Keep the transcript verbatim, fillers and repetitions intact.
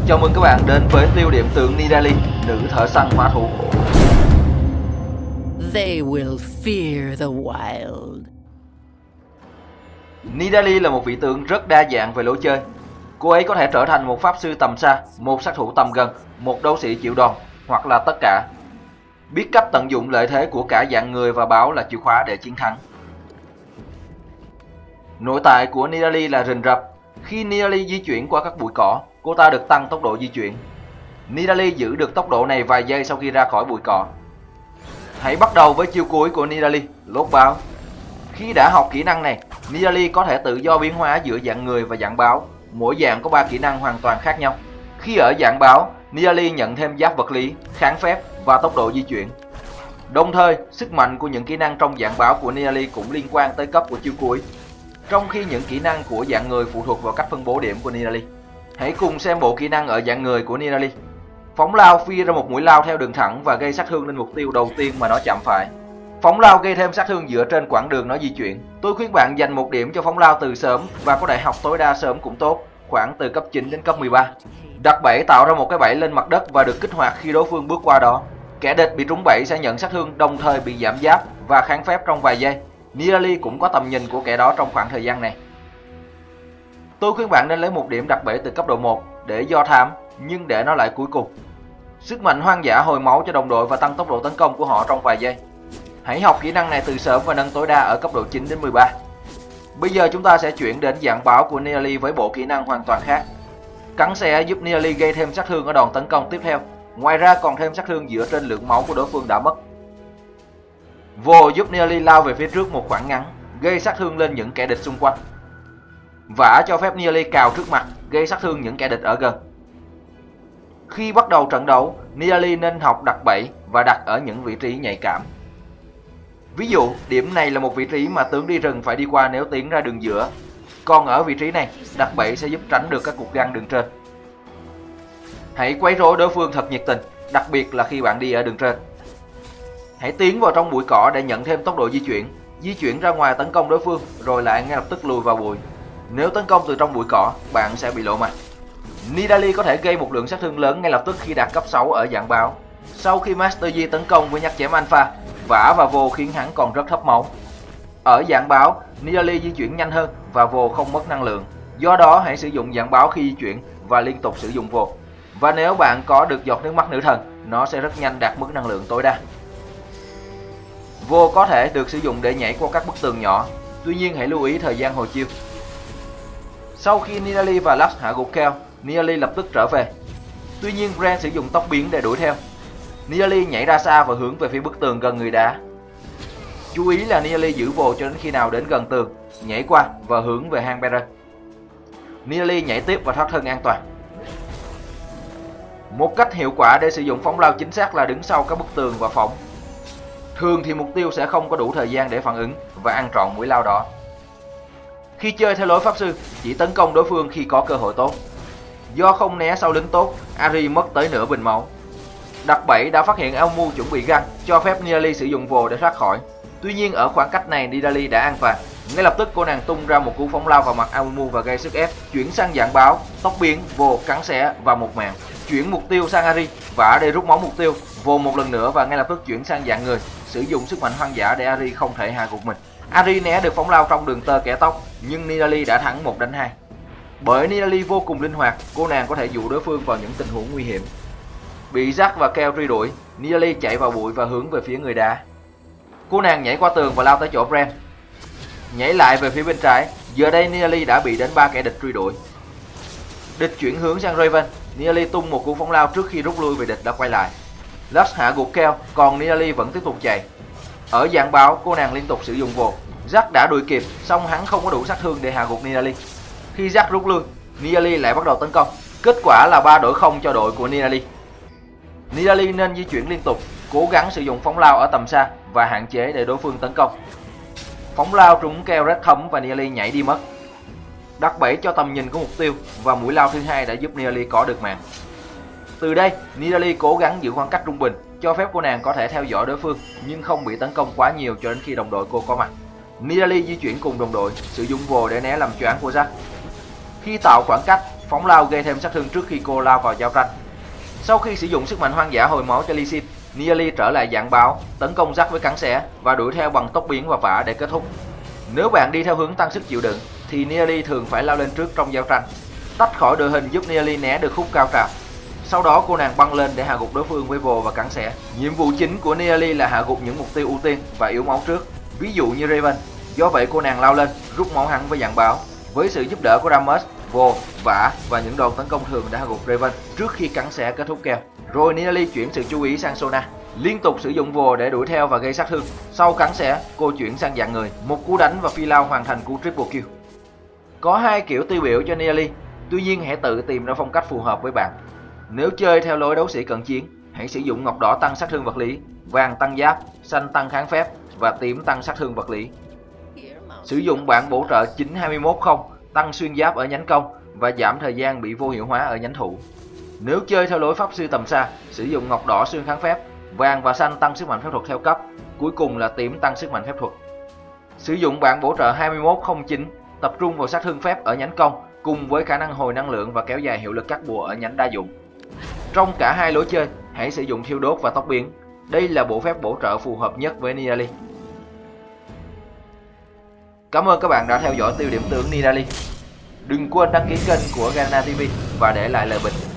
Chào mừng các bạn đến với tiêu điểm tượng Nidalee, nữ thợ săn hỏa thú. They will fear the wild. Nidalee là một vị tướng rất đa dạng về lối chơi. Cô ấy có thể trở thành một pháp sư tầm xa, một sát thủ tầm gần, một đấu sĩ chịu đòn, hoặc là tất cả. Biết cách tận dụng lợi thế của cả dạng người và báo là chìa khóa để chiến thắng. Nội tại của Nidalee là rình rập. Khi Nidalee di chuyển qua các bụi cỏ, cô ta được tăng tốc độ di chuyển. Nidalee giữ được tốc độ này vài giây sau khi ra khỏi bụi cỏ. Hãy bắt đầu với chiêu cuối của Nidalee, lốt báo. Khi đã học kỹ năng này, Nidalee có thể tự do biến hóa giữa dạng người và dạng báo. Mỗi dạng có ba kỹ năng hoàn toàn khác nhau. Khi ở dạng báo, Nidalee nhận thêm giáp vật lý, kháng phép và tốc độ di chuyển. Đồng thời, sức mạnh của những kỹ năng trong dạng báo của Nidalee cũng liên quan tới cấp của chiêu cuối, trong khi những kỹ năng của dạng người phụ thuộc vào cách phân bố điểm của Nidalee. Hãy cùng xem bộ kỹ năng ở dạng người của Nidalee. Phóng lao phi ra một mũi lao theo đường thẳng và gây sát thương lên mục tiêu đầu tiên mà nó chạm phải. Phóng lao gây thêm sát thương dựa trên quãng đường nó di chuyển. Tôi khuyên bạn dành một điểm cho phóng lao từ sớm và có thể học tối đa sớm cũng tốt, khoảng từ cấp chín đến cấp mười ba. Đặt bẫy tạo ra một cái bẫy lên mặt đất và được kích hoạt khi đối phương bước qua đó. Kẻ địch bị trúng bẫy sẽ nhận sát thương, đồng thời bị giảm giáp và kháng phép trong vài giây. Nidalee cũng có tầm nhìn của kẻ đó trong khoảng thời gian này. Tôi khuyên bạn nên lấy một điểm đặt bẫy từ cấp độ một để do thám, nhưng để nó lại cuối cùng. Sức mạnh hoang dã hồi máu cho đồng đội và tăng tốc độ tấn công của họ trong vài giây. Hãy học kỹ năng này từ sớm và nâng tối đa ở cấp độ chín đến mười ba. Bây giờ chúng ta sẽ chuyển đến dạng báo của Nidalee với bộ kỹ năng hoàn toàn khác. Cắn xé giúp Nidalee gây thêm sát thương ở đòn tấn công tiếp theo. Ngoài ra còn thêm sát thương dựa trên lượng máu của đối phương đã mất. Vồ giúp Nidalee lao về phía trước một khoảng ngắn, gây sát thương lên những kẻ địch xung quanh. Vả cho phép Nidalee cào trước mặt, gây sát thương những kẻ địch ở gần. Khi bắt đầu trận đấu, Nidalee nên học đặt bẫy và đặt ở những vị trí nhạy cảm. Ví dụ, điểm này là một vị trí mà tướng đi rừng phải đi qua nếu tiến ra đường giữa. Còn ở vị trí này, đặt bẫy sẽ giúp tránh được các cuộc găng đường trên. Hãy quấy rối đối phương thật nhiệt tình, đặc biệt là khi bạn đi ở đường trên. Hãy tiến vào trong bụi cỏ để nhận thêm tốc độ di chuyển. Di chuyển ra ngoài tấn công đối phương, rồi lại ngay lập tức lùi vào bụi. Nếu tấn công từ trong bụi cỏ, bạn sẽ bị lộ mặt. Nidalee có thể gây một lượng sát thương lớn ngay lập tức khi đạt cấp sáu ở dạng báo. Sau khi Master Yi tấn công với nhát chém alpha, vả và vồ khiến hắn còn rất thấp máu. Ở dạng báo, Nidalee di chuyển nhanh hơn và vồ không mất năng lượng. Do đó hãy sử dụng dạng báo khi di chuyển và liên tục sử dụng vồ. Và nếu bạn có được giọt nước mắt nữ thần, nó sẽ rất nhanh đạt mức năng lượng tối đa. Vồ có thể được sử dụng để nhảy qua các bức tường nhỏ, tuy nhiên hãy lưu ý thời gian hồi chiêu. Sau khi Nidalee và Lux hạ gục Khel, Nidalee lập tức trở về. Tuy nhiên Ren sử dụng tốc biến để đuổi theo. Nidalee nhảy ra xa và hướng về phía bức tường gần người đá. Chú ý là Nidalee giữ vồ cho đến khi nào đến gần tường, nhảy qua và hướng về hang Beren. Nidalee nhảy tiếp và thoát thân an toàn. Một cách hiệu quả để sử dụng phóng lao chính xác là đứng sau các bức tường và phóng. Thường thì mục tiêu sẽ không có đủ thời gian để phản ứng và ăn trọn mũi lao đó. Khi chơi theo lối pháp sư, chỉ tấn công đối phương khi có cơ hội tốt. Do không né sau lính tốt, Ahri mất tới nửa bình máu. Đặt bẫy đã phát hiện Amumu chuẩn bị găng, cho phép Nidalee sử dụng vồ để thoát khỏi. Tuy nhiên ở khoảng cách này Nidalee đã an toàn. Ngay lập tức cô nàng tung ra một cú phóng lao vào mặt Amumu và gây sức ép. Chuyển sang dạng báo, tốc biến, vồ, cắn xé và một mạng. Chuyển mục tiêu sang Ahri, vả để rút máu mục tiêu, vồ một lần nữa và ngay lập tức chuyển sang dạng người. Sử dụng sức mạnh hoang dã để Ahri không thể hạ gục mình. Ahri né được phóng lao trong đường tơ kẻ tóc, nhưng Nidalee đã thắng một đánh hai. Bởi Nidalee vô cùng linh hoạt, cô nàng có thể dụ đối phương vào những tình huống nguy hiểm. Bị Jack và Khel truy đuổi, Nidalee chạy vào bụi và hướng về phía người đá. Cô nàng nhảy qua tường và lao tới chỗ Bren. Nhảy lại về phía bên trái, giờ đây Nidalee đã bị đến ba kẻ địch truy đuổi. Địch chuyển hướng sang Raven, Nidalee tung một cú phóng lao trước khi rút lui vì địch đã quay lại. Lux hạ gục Khel, còn Nidalee vẫn tiếp tục chạy. Ở dạng báo, cô nàng liên tục sử dụng vồ. Jack đã đuổi kịp, song hắn không có đủ sát thương để hạ gục Nidalee. Khi Jack rút lui, Nidalee lại bắt đầu tấn công. Kết quả là ba đổi không cho đội của Nidalee. Nidalee nên di chuyển liên tục, cố gắng sử dụng phóng lao ở tầm xa và hạn chế để đối phương tấn công. Phóng lao trúng keo Red thấm và Nidalee nhảy đi mất. Đặt bẫy cho tầm nhìn của mục tiêu và mũi lao thứ hai đã giúp Nidalee có được mạng. Từ đây, Nidalee cố gắng giữ khoảng cách trung bình, cho phép cô nàng có thể theo dõi đối phương nhưng không bị tấn công quá nhiều cho đến khi đồng đội cô có mặt. Nidalee di chuyển cùng đồng đội, sử dụng vồ để né làm choáng của Jack. Khi tạo khoảng cách, phóng lao gây thêm sát thương trước khi cô lao vào giao tranh. Sau khi sử dụng sức mạnh hoang dã hồi máu cho Lee Sin, Nidalee trở lại dạng báo, tấn công Zack với cắn xé và đuổi theo bằng tốc biến và vả để kết thúc. Nếu bạn đi theo hướng tăng sức chịu đựng thì Nidalee thường phải lao lên trước trong giao tranh. Tách khỏi đội hình giúp Nidalee né được khúc cao trào. Sau đó cô nàng băng lên để hạ gục đối phương với vồ và cắn xé. Nhiệm vụ chính của Nidalee là hạ gục những mục tiêu ưu tiên và yếu máu trước, ví dụ như Raven. Do vậy cô nàng lao lên rút máu hắn với dạng báo. Với sự giúp đỡ của Rammus, vồ, vả và những đòn tấn công thường đã hạ gục Raven trước khi cắn xé kết thúc kèo. Rồi Nidalee chuyển sự chú ý sang Sona, liên tục sử dụng vồ để đuổi theo và gây sát thương. Sau cắn xé, cô chuyển sang dạng người, một cú đánh và phi lao hoàn thành cú triple kill. Có hai kiểu tiêu biểu cho Nidalee, tuy nhiên hãy tự tìm ra phong cách phù hợp với bạn. Nếu chơi theo lối đấu sĩ cận chiến, hãy sử dụng ngọc đỏ tăng sát thương vật lý, vàng tăng giáp, xanh tăng kháng phép và tím tăng sát thương vật lý. Sử dụng bảng bổ trợ chín hai một không tăng xuyên giáp ở nhánh công và giảm thời gian bị vô hiệu hóa ở nhánh thủ. Nếu chơi theo lối pháp sư tầm xa, sử dụng ngọc đỏ xuyên kháng phép, vàng và xanh tăng sức mạnh phép thuật theo cấp, cuối cùng là tím tăng sức mạnh phép thuật. Sử dụng bảng bổ trợ hai một không chín, tập trung vào sát thương phép ở nhánh công cùng với khả năng hồi năng lượng và kéo dài hiệu lực cắt bùa ở nhánh đa dụng. Trong cả hai lối chơi, hãy sử dụng thiêu đốt và tốc biến. Đây là bộ phép bổ trợ phù hợp nhất với Nidalee. Cảm ơn các bạn đã theo dõi tiêu điểm tướng Nidalee. Đừng quên đăng ký kênh của Garena ti vi và để lại lời bình.